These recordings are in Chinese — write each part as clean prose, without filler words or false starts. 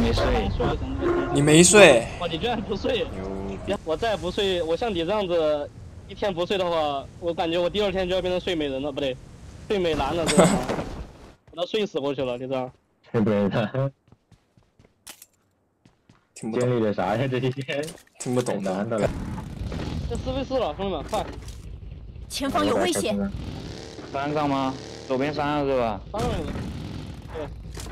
没睡。 你没睡？ 哇，你居然不睡！我再不睡，我像你这样子一天不睡的话，我感觉我第二天就要变成睡美人了，不对，睡美男了，知道吗？我都睡死过去了，你知道？ 睡不着。 听不懂。 经历了啥呀？这些听不懂难的了。 这4v4了，兄弟们，快！ 前方有危险！ 山上吗？左边山上是吧？ 山上有人。对。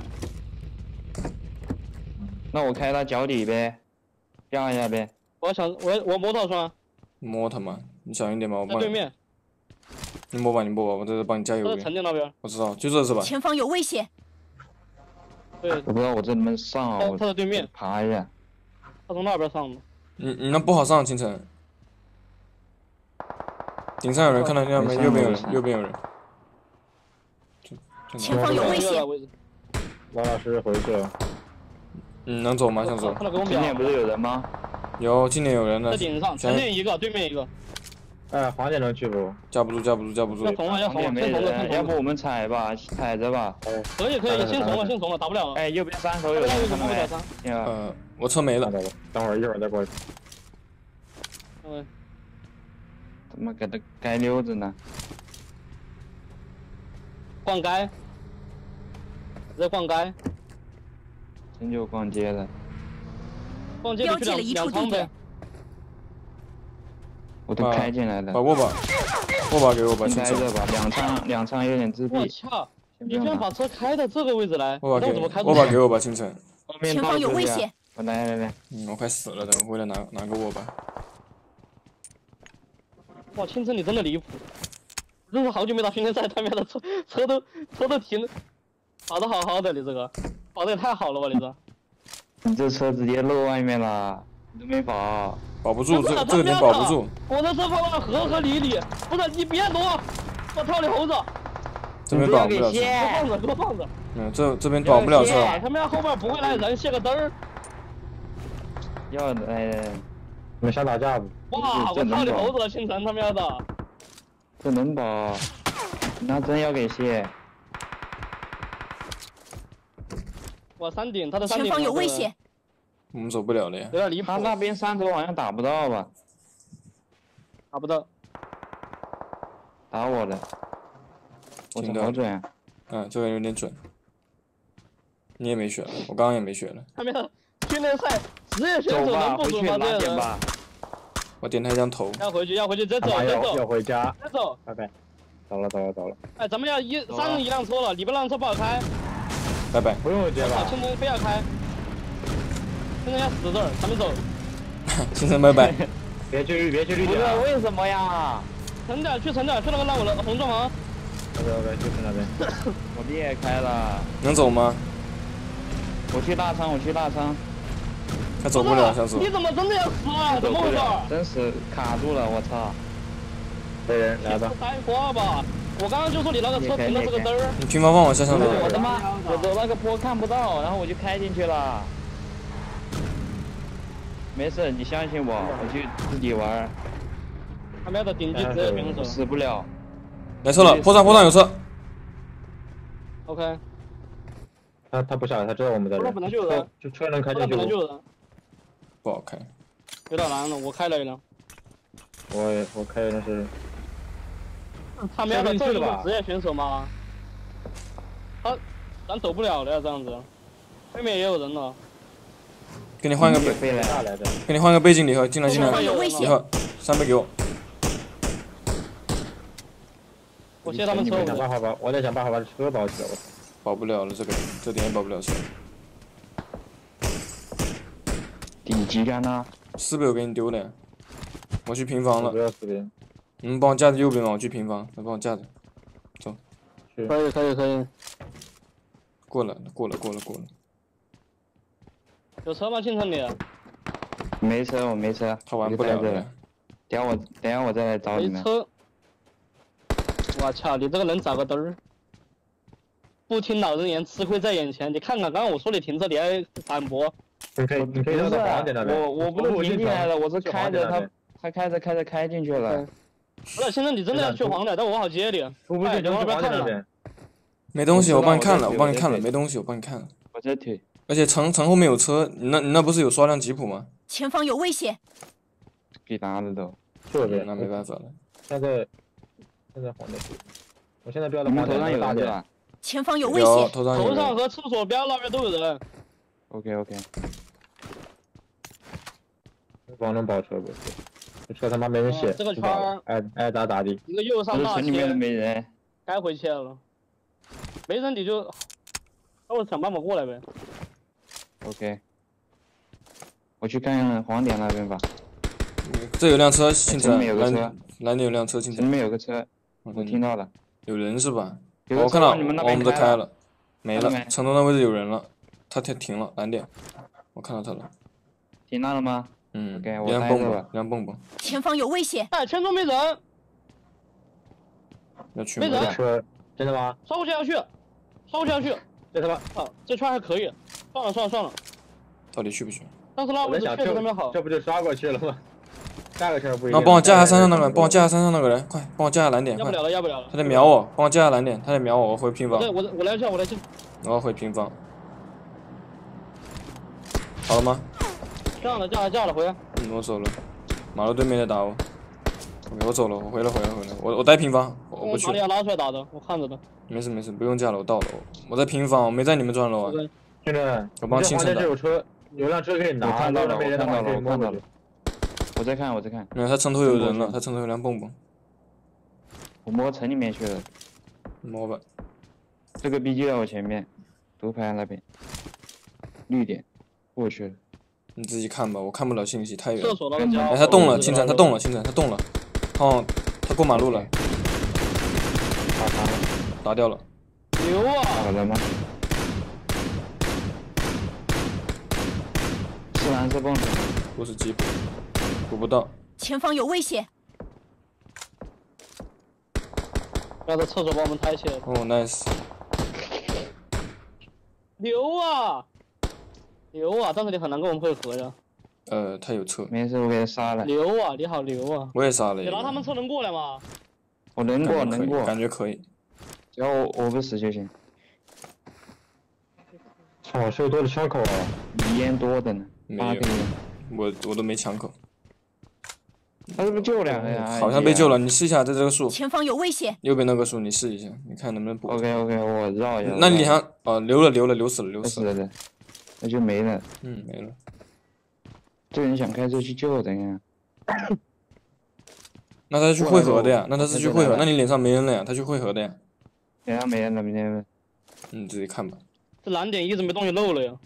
那我开他脚底呗，降一下呗。 我摩托车。 摸他嘛，你小心点吧，我帮你。 在对面。 你摸吧，你摸吧，我在这帮你加油。 陈店那边。 我知道，就这是吧？ 前方有危险。 对。 我不知道我这能不能上啊？ 他在对面。 爬一下。 他从那边上的。 你那不好上，清晨。顶上有人，看到那边右边有人，右边有人。 前方有危险。 王老师回去了。 能走吗？想走。 今天不是有人吗？ 有，今年有人了。 在顶上，前面一个，对面一个。 黄姐能去不？ 架不住。 要从了， 没人，要不我们踩吧，踩着吧。 可以，先从了，打不了了。 哎，右边山头有人，看到没？ 我车没了。 等会儿一会儿再过去。 怎么给他街溜子呢？ 逛街，在逛街。 真就逛街了。 逛街去两仓呗。 我都开进来了。 把握把给我吧， 开着吧，两仓有点自闭。 我操！你居然把车开到这个位置来？ 握把给我吧，清晨。 前方有危险！ 来。 我快死了，等我回来拿个握把。 哇，清晨你真的离谱！真是好久没打训练赛，他妈的车都停，跑得好好的，你这个跑得也太好了吧，你这。 你这车直接漏外面了，你都没保。 保不住，这个点保不住。 我的车跑到河和里里，不是你别躲，我操你猴子！ 这边保不了车。 给我放着。 这边保不了车。 他们后面不会来人，卸个灯儿。 要的， 你们想打架不？ 哇，我操你猴子了，清晨他妈的！ 这能保？那真要给卸。 我山顶，他的山顶。 前方有危险。 我们走不了了呀。 有点离谱。 他那边山头好像打不到吧？ 打不到。 打我的。我这好准啊！ 这个有点准。你也没血了，我刚刚也没血了。 他们的训练赛职业选手能不准吗？这些人。 我点他一张头。 要回去，再走。 要回家。 再走。 拜拜。走了。 哎，咱们要3人一辆车了，你们辆车不好开。 拜拜。 不用回家吧？ 清晨非要开。清晨要死这儿，咱们走。 清晨拜拜。 别去绿点。 为什么呀？ 去那个让我的红砖房。 OK，就是那边。 我别开了。 能走吗？ 我去大仓。 他走不了，小子。 你怎么真的要死啊？怎么回事？ 真是卡住了，我操！ 来人来吧。 开花吧！我刚刚就说你那个车停的这个灯儿。 你平房帮我下上来。 我他妈，我走那个坡看不到，然后我就开进去了。没事，你相信我，我去自己玩。 他们的顶级职业选手。 死不了。 来车了，坡上有车。 OK。 他不下来，他知道我们在这。 本来就有人。 就车能开进去。 本来就有人。 不好开。 有点难了，我开了一辆。 我开的是。 他们的这是职业选手吗？咱走不了了呀，这样子。对面也有人了。 给你换个背景礼盒，进来。礼盒300给我。 我卸他们车。 我在想办法把车保起来。 保不了了，这点也保不了车。 顶级杆呢 ？400我给你丢了呀。我去平房了。 不要400。 你们帮我架着右边嘛，我去平房，来帮我架着。走。 可以。 过了。 有车吗？清晨你？ 没车，我没车。 他玩不了了。 等下我再来找你们。 没车。我操，你这个人找个嘚儿！不听老人言，吃亏在眼前。你看看，刚刚我说你停车，你还反驳。 你可以绕到黄点那边。 我不是停进来了，我是开着他开进去了。 不是，现在你真的要去黄点，但我好接你。 不是， 你不要看了。 没东西，我帮你看了，没东西，我帮你看了。 我这腿。 而且城后面有车，你那不是有刷辆吉普吗？ 前方有危险！ 给打了都。 就是那没办法了。 现在黄的，我现在标的黄头上有人吧？ 前方有危险！ 头上和厕所边那边都有人。 OK。 光能包车不是？这车他妈没人卸。 这个圈挨打的。 一个右上大城里面都没人。 该回去了。没人你就，让我想办法过来呗。 OK。我去看黄点那边吧。 这有辆车，青城。 有个车。 蓝点有辆车，青城。 里面有个车，我听到了。 有人是吧？我看到，我们都开了，没了。城东那位置有人了，他停了，蓝点，我看到他了。 停那了吗？ 嗯。 OK， 我辆蹦蹦。 前方有危险！ 哎，圈中没人。 要去没人。 真的吗？ 刷不下去。这他妈，这圈还可以。算了。 到底去不去？ 但是那位置确实特别好。 这不就刷过去了吗？下个圈不一样。 那帮我架下山上那个人，帮我架下山上那个人，快帮我架下蓝点，快！ 要不了。 他在瞄我，帮我架下蓝点，他在瞄我，我回平房。 我来救。 我要回平房。好了吗？ 架了，回来。 我走了，马路对面在打我。OK， 我走了，我回来。我待平房，我不去。 哪里要拉出来打的？我看着的。 没事，不用架了，我到了。我在平房，我没在你们转楼啊。 现在我帮青城打。 有辆车可以拿。 我看到了。我在看。 没有，他城头有人了，他城头有辆蹦蹦。 我摸城里面去了。 摸吧。 这个 B 就在我前面，独排那边。绿点，过去了。 你自己看吧，我看不了信息，太远。 厕所那个。 哎，他动了，青城，他动了。哦，他过马路了。打掉了。 牛啊！ 打了吗？是蓝色蹦子。 不是吉普，补不到。 前方有危险！ 要在厕所把我们抬起来。 哦 ，nice。 牛啊！但是你很难跟我们配合呀。 他有车。 没事，我给他杀了。 牛啊！你好牛啊！ 我也杀了一个。 你拿他们车能过来吗？ 我能过， 感觉可以。 只要我不死就行。 操，谁多的枪口啊？ 你烟多的呢。 没有。我都没枪口。 他是不是救两个呀？ 好像被救了，你试一下，在这个树。 前方有危险。 右边那个树，你试一下，你看能不能补。 OK， 我绕一下。 那你脸上流死了。 那就没了。 没了。 这人想开车去救，等一下。 那他去汇合的呀？那你脸上没人了呀？他去汇合的呀？ 脸上没人了。 你自己看吧。 这蓝点一直没东西漏了呀。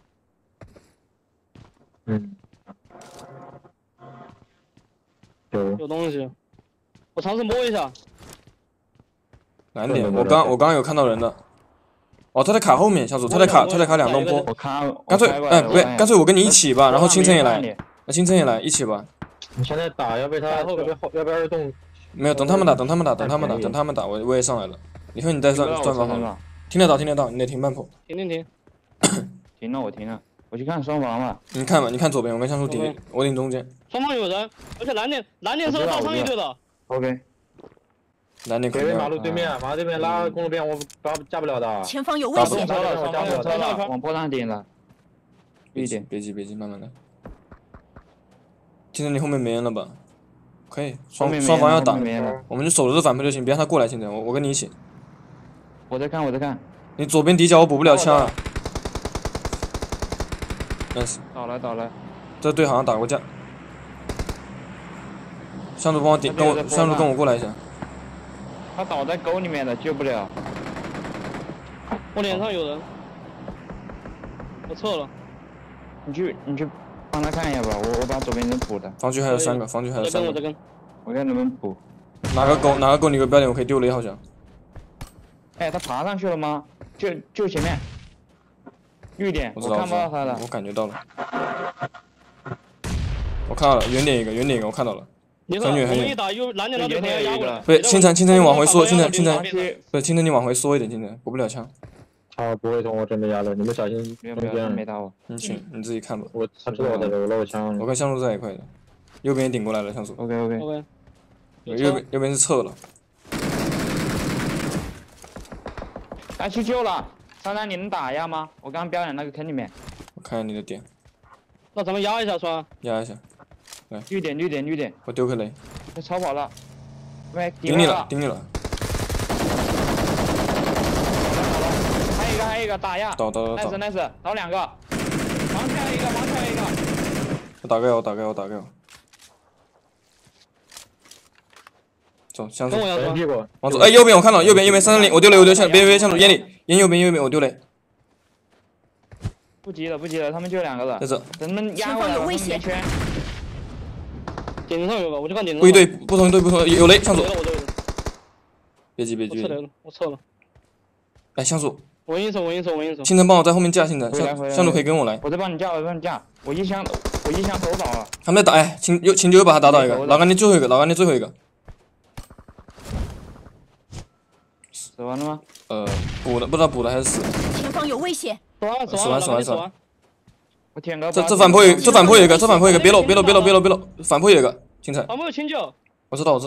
有东西，我尝试摸一下。 蓝点，我刚有看到人的。哦，他在卡后面，小组，他在卡两栋坡。干脆我跟你一起吧，然后青城也来，一起吧。 你现在打要不要动？ 没有，等他们打，我也上来了。以后你再转法好了。听得到，你得停半坡。 停。 停了，我停了。我去看双房吧。 你看吧，你看左边，我跟像素顶，我顶中间。 双方有人，而且蓝点是个大上一队的。 OK。 蓝点可以。 马路对面拉公路边，我架不了的。 前方有危险。 往坡上顶了。 别急，慢慢来。青城，你后面没人了吧？可以，双方要打，我们就守着这反派就行，别让他过来。青城，我跟你一起。 我在看。 你左边底角我补不了枪啊。nice。 倒了。 这队好像打过架。向主帮我顶，向主跟我过来一下。 他倒在沟里面了，救不了。 我脸上有人，我撤了。 你去帮他看一下吧，我把左边人补的。 防区还有3个， 我这跟。 我看能不能补。 哪个沟你给我标点，我可以丢雷好像。 哎，他爬上去了吗？就前面。绿点，我看不到他了。 我感觉到了。我看到了，远点一个，我看到了。很远。 一打右蓝点那边要压过来。 对，青城你往回缩，青城，对，青城你往回缩一点，青城补不了枪。 他不会从我这边压的，你们小心中间。 没打我。 行，你自己看吧。 他知道我在这，我漏枪了。 我跟像素在一块的，右边也顶过来了，像素。 OK。 右边是撤了。 他去救了。 珊珊，你能打压吗？我刚刚标在那个坑里面。 我看下你的点。 那咱们压一下算。 压一下。来。 绿点绿点绿点。 我丢颗雷。 他超跑了。喂， 顶你了，顶你了。 还有一个打压。 倒。 nice，倒2个。盲跳一个。 我打个药。走，向左。往左，哎，右边我看到，右边330，我丢雷，别，向左，烟右边，我丢雷。 不急了，他们就2个了。 在这。 等他们压过来，他们没圈。 顶上有个，我就看顶上。 不一队，不同，有雷，向左。别急。 我撤了。 来，向左。 我应手。 星辰帮我在后面架，星辰，向左可以跟我来。 我在帮你架，我一枪头倒了。 他们在打，哎，秦九又把他打倒一个，老干爹最后一个。 死完了吗？ 补的，不知道补的还是死。 前方有危险！ 死完。 我舔个。 这反坡有一个，别漏，反坡有一个，清晨。 反坡有清酒。 我知道。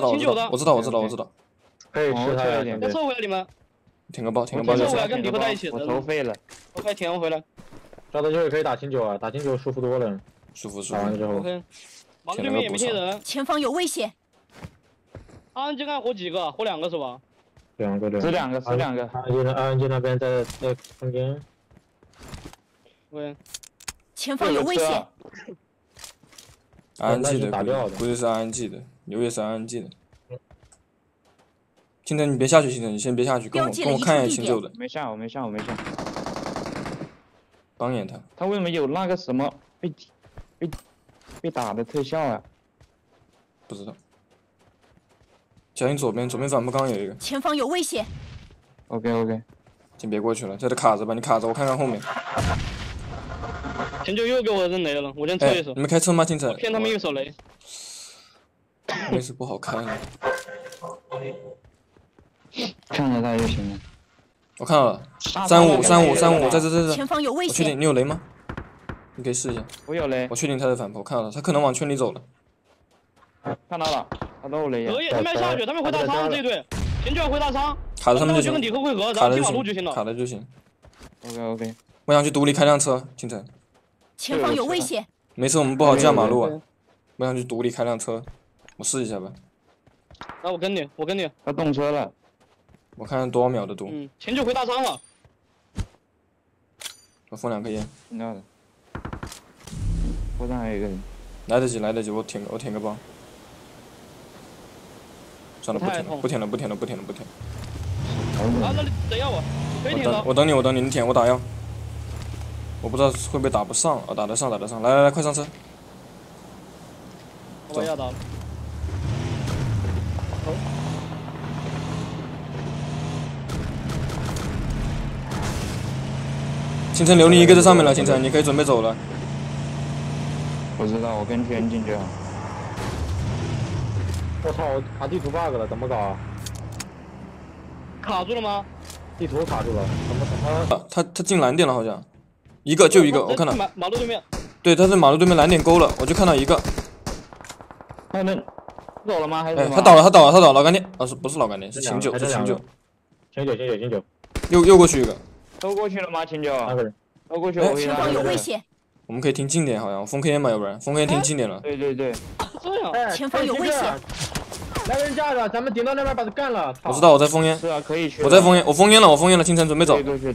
可以吃他一点。 再撤回来你们。 舔个包。 我跟你会在一起的。 我头废了。 我快舔回来。 抓到就可以打清酒啊，打清酒舒服多了。 舒服。 打完之后。 盲对面也没贴人。 前方有危险。 安吉看活几个？活2个是吧 ？2个。 死2个。 安吉那边在中间。 喂。 前方有危险。 RNG 的，估计是 RNG 的，刘也是 RNG 的。清晨，你别下去，清晨，你先别下去，跟我看一下秦九的。 我没下。 帮眼他。 他为什么有那个什么被打的特效啊？ 不知道。小心左边反坡刚有一个。 前方有危险。 OK。 先别过去了，在这卡着吧，你卡着，我看看后面。 秦九又给我扔雷了，我先撤一手。 你们开车吗，清晨？ 骗他们一手雷。 没事，不好开了。 看着他就行了。 我看到了，35，在这。 前方有危险。 我确定你有雷吗？你可以试一下。 我有雷。 我确定他在反坡，看到了，他可能往圈里走了。 看到了，他都有雷。 可以，他们要下去，他们回大仓这一队，秦九要回大仓。 卡着他们就行。 跟李克汇合，然后进马路就行了。 卡了就行。 OK。 我想去独立开辆车，清晨。 前方有危险。 没事，我们不好架马路啊。我想去独立开辆车，我试一下吧。 那我跟你。 他动车了。 我看多少秒的毒。 秦九回大仓了。 我封2颗烟。 听到的。坡上还有一个人。 来得及，我舔个包。算了，不舔了。 啊，那你等一下我，可以舔的。 我等你，你舔我打药。我不知道会不会打不上，打得上。来，快上车。 我把药打了。 清晨留你一个在上面了，清晨，你可以准备走了。 我知道，我跟圈进去了。 我操，卡地图 bug 了，怎么搞啊？ 卡住了吗？ 地图卡住了，怎么？ 他进蓝点了，好像。就一个，我看到。 马路对面。 对，他在马路对面蓝点勾了，我就看到一个。 他们走了吗？还是什么？ 他倒了，老干爹。不是老干爹，是秦九。 秦九。 又过去一个。 都过去了吗？秦九。 3个人。 都过去。 前方有危险。 我们可以听近点，好像封 K 烟吧，要不然封 K 烟听近点了。 对。 这样。 前方有危险。 来个人架着，咱们顶到那边把他干了。 我知道，我在封烟。 是啊，可以去。 我在封烟，我封烟了，清晨准备走。 对。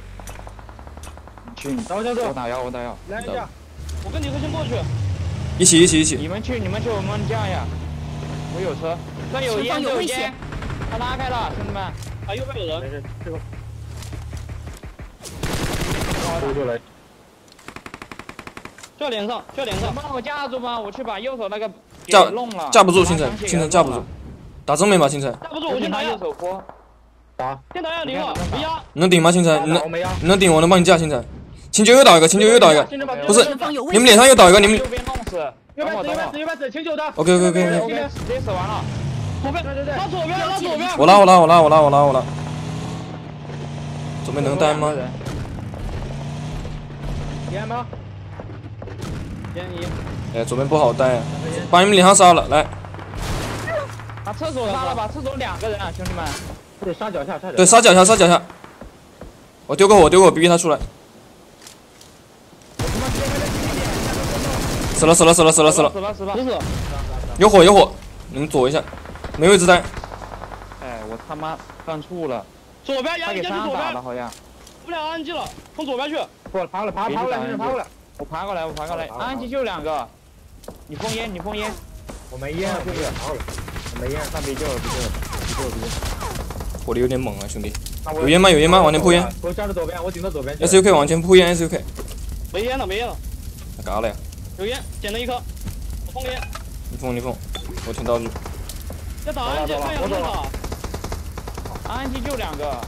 去，我打药。 来一下， 我跟你和先过去。 一起。 你们去，我们架呀。我有车，这有烟，他拉开了，兄弟们。 啊，右边有人。 没事，这个。就来。 就在脸上。 帮我架住吗？我去把右手那个弄了。 架不住，清晨架不住。打正面吧，清晨。 架不住，我先打右手坡。 打。 先打1零了，没压。 你能顶吗，清晨？你能顶，我能帮你架，清晨。秦九又倒一个，不是，你们脸上又倒一个，你们。 右边弄死， 右边死，秦九的。 OK， 直接死完了。 左边，拉左边。 我拉。左边能单吗？ 烟吗？ 烟1。 哎，左边不好带啊，把你们脸上杀了，来。 把厕所杀了吧，厕所2个人啊，兄弟们。 对，杀脚下。 对，杀脚下。 我丢个火，丢个火，逼他出来。死了！ 死了！ 有火！你们躲一下，没位置待。 哎，我他妈犯错了。 左边压一下去左边。 好像。 我俩安吉了，从左边去。 过来，爬过来！ 我爬过来。安吉就2个。你封烟。 我没烟，我没烟， 那别救了。 火力有点猛啊，兄弟。有烟吗？往前铺烟。 我站着左边，我顶到左边。 SUK 往前铺烟 ，SUK。 没烟了。 嘎了呀。 有烟，捡了一颗。我封烟。 你封，我停道具。 要打安吉，看有没有打。 安吉就2个。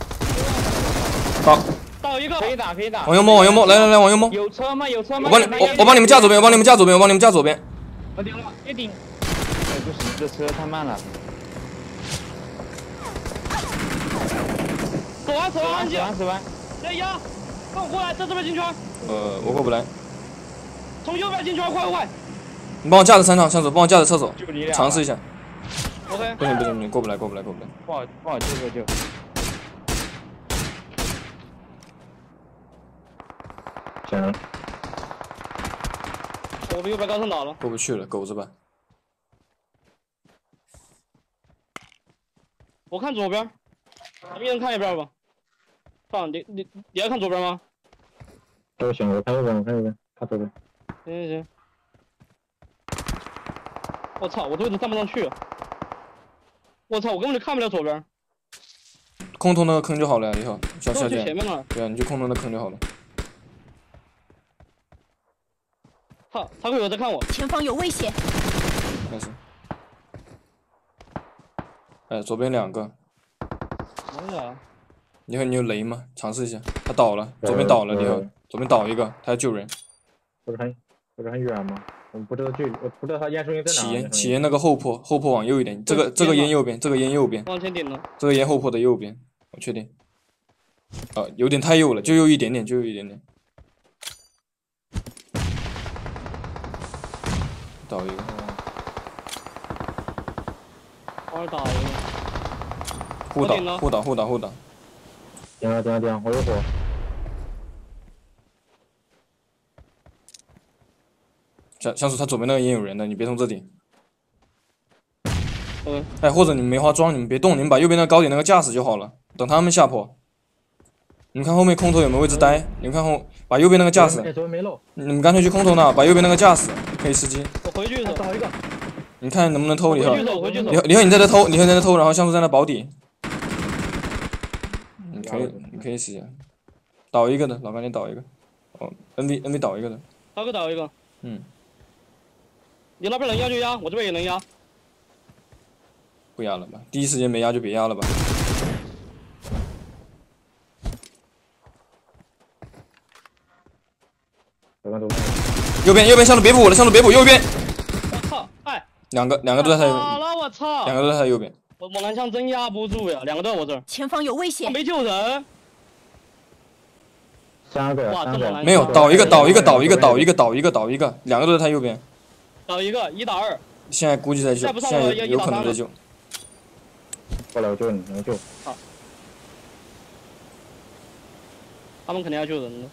好。 打一个。可以打。 往右摸，来，往右摸。 有车吗？我帮你们架左边，我帮你们架左边。 我顶了，别顶。 哎，不行，这车太慢了。 走完，安吉。 死完。 来压，放我过来，在这边进圈。 我过不来。 从右边进圈，快！ 你帮我架着3趟，向左，帮我架着厕所，尝试一下。 OK。 不行，你过不来。 不好救。 行。 我们右边高层倒了。 过不去了，狗子吧。 我看左边，咱们一人看一边吧。放你要看左边吗？ 都行，我看右边，看左边。 行。我操，我这位置站不上去。我操，我根本就看不了左边。 空投那个坑就好了呀，以后小姐。 前面了。 对啊，你就空投那坑就好了。 他会有在看我。 前方有危险。 没事。哎，左边2个。 哪个？ 你有雷吗？尝试一下。他倒了，左边倒了，你后左边倒一个，他要救人。 不是很远吗？我不知道我不知道他烟树林在哪。 起烟那个后坡往右一点，这个烟右边， 往前顶了。 这个烟后坡的右边，我确定。有点太右了，就右一点点。倒一个。 我打一个。 互打。 顶了，我有火。 像是他左边那个烟有人的，你别从这顶。哎，或者你们没化妆，你们别动，你们把右边那个高点那个架死就好了，等他们下坡。你们看后面空投有没有位置待？你们看把右边那个架死。你们干脆去空投那，把右边那个架死，可以司机。 我回去找一个。 你看能不能偷李浩？ 李浩你在这偷，然后像素在那保底。你可以试一下，倒一个的，老干你倒一个。NV 倒一个的。 倒一个。你那边能压就压，我这边也能压。 不压了吧？第一时间没压就别压了吧。右边向路别补我了，右边。 我操！哎， 两个都在他右边。 我操！ 两个都在他右边。 我猛男枪真压不住呀，2个都在我这儿。 前方有危险！ 没救人。 3个。 没有，倒一个，2个都在他右边。 倒一个，1打2。 现在估计在救，现在有可能在救。 过来，我救你，能救。 好。他们肯定要救人的。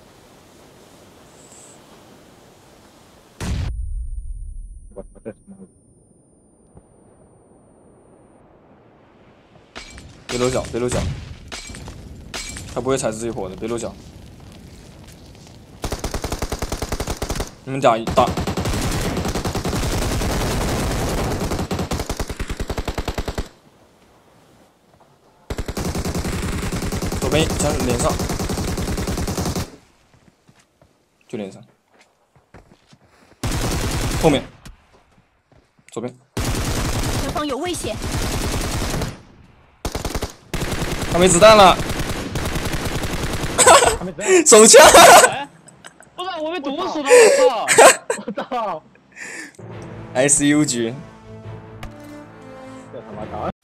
我操，这什么？ 别搂脚，他不会踩自己火的，别搂脚。你们打。左边枪脸上，就脸上。后面，左边。 前方有危险。 他没子弹了。手枪。 不是，我被毒死了， 我操！ SU 局。 这他妈打。